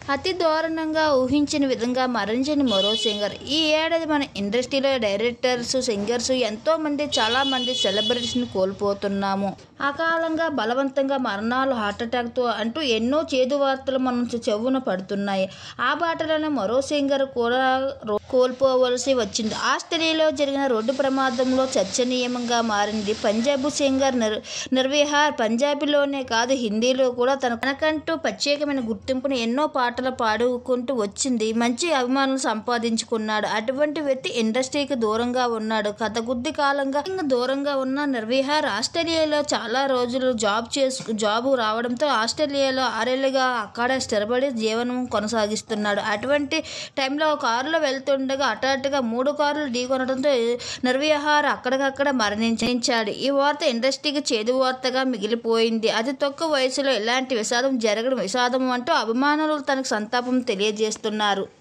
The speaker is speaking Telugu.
అతి దారుణంగా ఊహించిన విధంగా మరణించిన మరో సింగర్. ఈ ఏడాది మన ఇండస్ట్రీలో డైరెక్టర్స్, సింగర్స్ ఎంతోమంది, చాలామంది సెలబ్రిటీస్ని కోల్పోతున్నాము. అకాలంగా బలవంతంగా మరణాలు, హార్ట్అటాక్తో అంటూ ఎన్నో చేదు వార్తలు మనం చెవున పడుతున్నాయి. ఆ బాటలోనే మరో సింగర్ కూడా కోల్పోవలసి వచ్చింది. ఆస్ట్రేలియాలో జరిగిన రోడ్డు ప్రమాదంలో చర్చనీయంగా మారింది పంజాబ్ సింగర్ నిర్విహార్. పంజాబీలోనే కాదు, హిందీలో కూడా తనకంటూ ప్రత్యేకమైన గుర్తింపును ఎన్నో పాటలు పాడుకుంటూ వచ్చింది. మంచి అభిమానులు సంపాదించుకున్నాడు. అటువంటి వ్యక్తి ఇండస్ట్రీకి దూరంగా ఉన్నాడు. కొద్ది కాలంగా దూరంగా ఉన్న నిర్విహార్ ఆస్ట్రేలియాలో చాలా రోజులు జాబు రావడంతో ఆస్ట్రేలియాలో 6 ఏళ్లుగా అక్కడ స్థిరపడి జీవనం కొనసాగిస్తున్నాడు. అటువంటి టైంలో కారులో వెళ్తుండగా హఠాత్తుగా 3 కార్లు ఢీకొనడంతో నిర్విహార్ అక్కడికక్కడ మరణించాడు. ఈ వార్త ఇండస్ట్రీకి చేదు వార్తగా మిగిలిపోయింది. అతి తక్కువ వయసులో ఇలాంటి విషాదం జరగడం విషాదం అంటూ అభిమానులు తనకు సంతాపం తెలియజేస్తున్నారు.